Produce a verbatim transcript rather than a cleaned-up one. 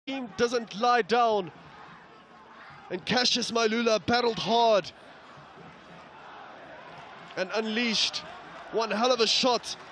team doesn't lie down. And Cassius Mailula battled hard and unleashed one hell of a shot